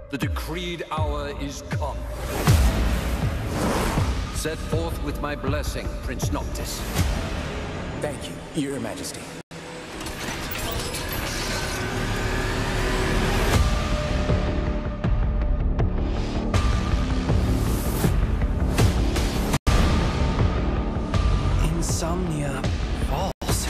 The decreed hour is come. Set forth with my blessing, Prince Noctis. Thank you, Your Majesty. Insomnia Falls.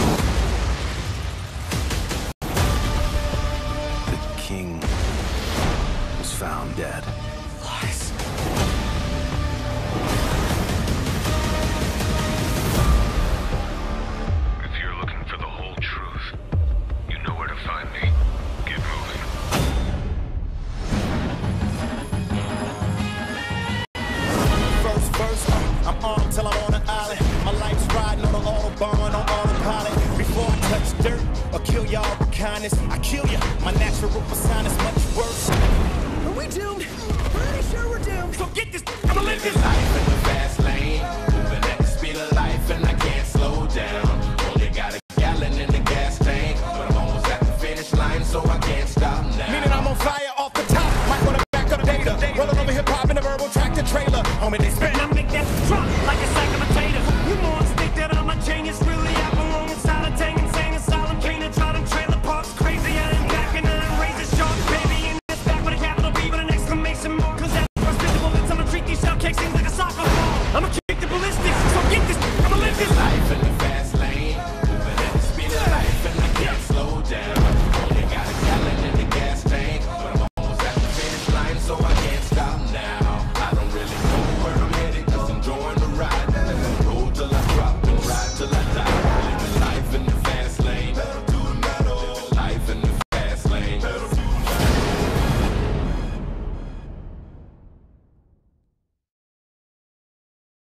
The king was found dead. Lies. If you're looking for the whole truth, you know where to find me. Get moving. First verse, I'm armed till I'm on an island. My life's riding on an autobahn, on autopilot. Before I touch dirt or kill y'all with kindness, I kill ya. My natural persona is much worse. Are we doomed? Pretty sure we're doomed. So get this, I'ma live this life.